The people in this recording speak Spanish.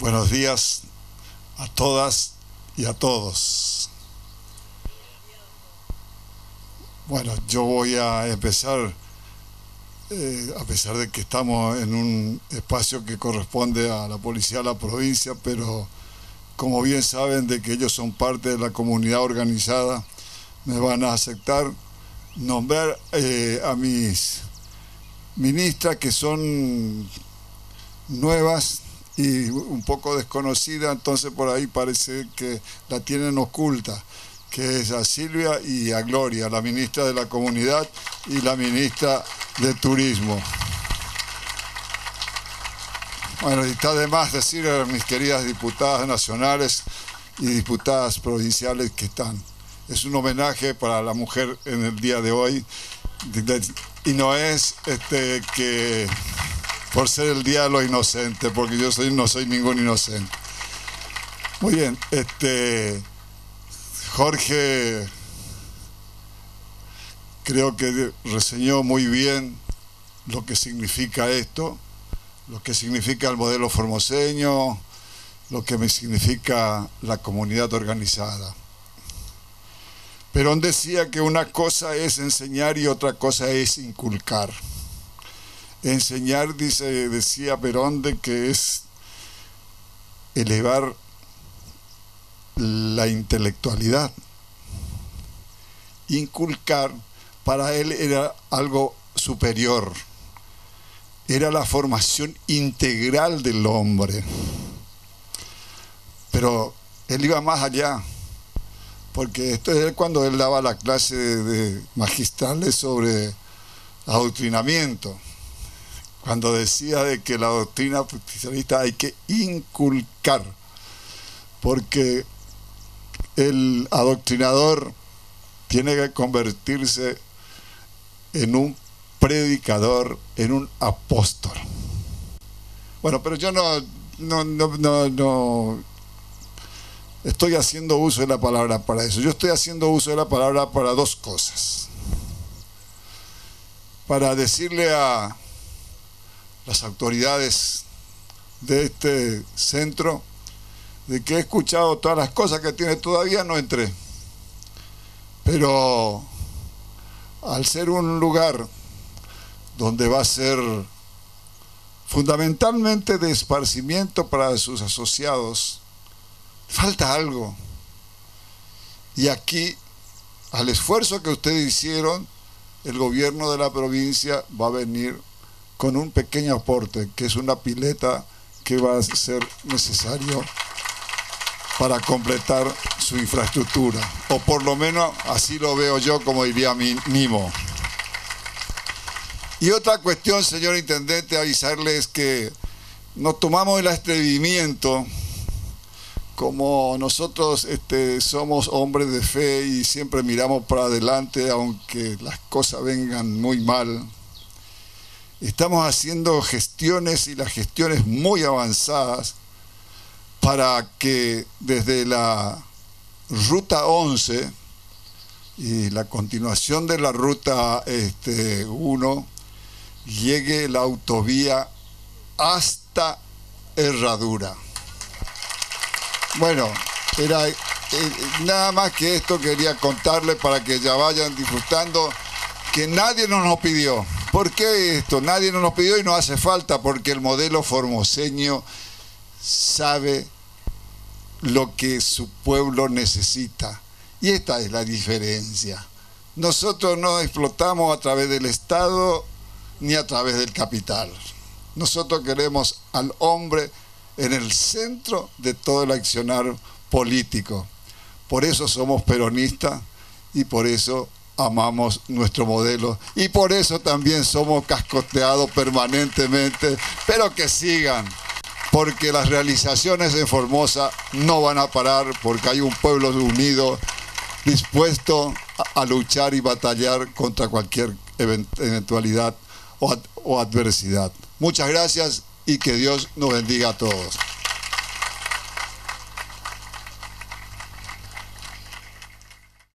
Buenos días a todas y a todos. Bueno, yo voy a empezar, a pesar de que estamos en un espacio que corresponde a la policía de la provincia, pero como bien saben de que ellos son parte de la comunidad organizada, me van a aceptar nombrar a mis ministras, que son nuevas y un poco desconocidas, entonces por ahí parece que la tienen oculta, que es a Silvia y a Gloria, la ministra de la Comunidad y la ministra de Turismo. Bueno, y está de más decir a mis queridas diputadas nacionales y diputadas provinciales que están. Es un homenaje para la mujer en el día de hoy, y no es que por ser el día de los inocentes, porque yo no soy ningún inocente. Muy bien, Jorge creo que reseñó muy bien lo que significa esto, lo que significa el modelo formoseño, lo que me significa la comunidad organizada. Perón decía que una cosa es enseñar y otra cosa es inculcar. Enseñar, decía Perón, de que es elevar la intelectualidad. Inculcar, para él era algo superior. Era la formación integral del hombre. Pero él iba más allá, porque esto es cuando él daba la clase de magistrales sobre adoctrinamiento, cuando decía de que la doctrina socialista hay que inculcar, porque el adoctrinador tiene que convertirse en un predicador, en un apóstol. Bueno, pero yo no estoy haciendo uso de la palabra para eso. Yo estoy haciendo uso de la palabra para dos cosas. Para decirle a las autoridades de este centro de que he escuchado todas las cosas que tiene. Todavía no entré, pero al ser un lugar donde va a ser fundamentalmente de esparcimiento para sus asociados, falta algo. Y aquí, al esfuerzo que ustedes hicieron, el gobierno de la provincia va a venir con un pequeño aporte, que es una pileta que va a ser necesario para completar su infraestructura, o por lo menos así lo veo yo, como diría Mimo. Y otra cuestión, señor intendente, avisarles que nos tomamos el atrevimiento, como nosotros somos hombres de fe y siempre miramos para adelante, aunque las cosas vengan muy mal. Estamos haciendo gestiones, y las gestiones muy avanzadas, para que desde la ruta 11 y la continuación de la ruta 1 llegue la autovía hasta Herradura. Bueno, era nada más que esto quería contarles para que ya vayan disfrutando, que nadie nos lo pidió. ¿Por qué esto? Nadie nos lo pidió y no hace falta, porque el modelo formoseño sabe lo que su pueblo necesita. Y esta es la diferencia. Nosotros no explotamos a través del Estado ni a través del capital. Nosotros queremos al hombre en el centro de todo el accionar político. Por eso somos peronistas y por eso amamos nuestro modelo, y por eso también somos cascoteados permanentemente, pero que sigan, porque las realizaciones en Formosa no van a parar, porque hay un pueblo unido, dispuesto a luchar y batallar contra cualquier eventualidad o adversidad. Muchas gracias y que Dios nos bendiga a todos.